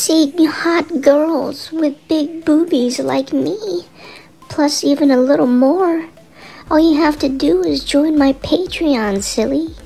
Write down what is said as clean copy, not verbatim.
see hot girls with big boobies like me, plus even a little more, all you have to do is join my Patreon, silly.